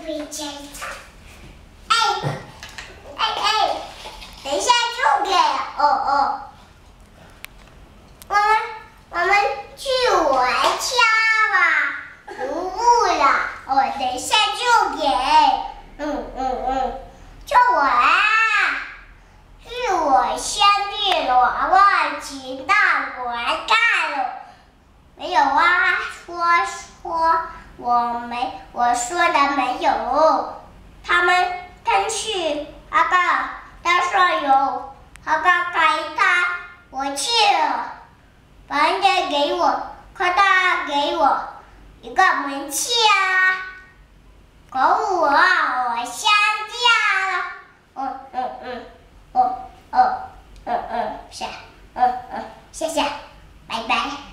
回家。哎，等一下就给哦。我们去我家吧，不误了。等一下就给。就我啦，是我兄弟我忘记大我来干了。没有啊，说我说的没有。他们去那个大上游，那个给他，我去了，把人家给我，可他给我一个门气啊，搞我下架了。谢谢，拜拜。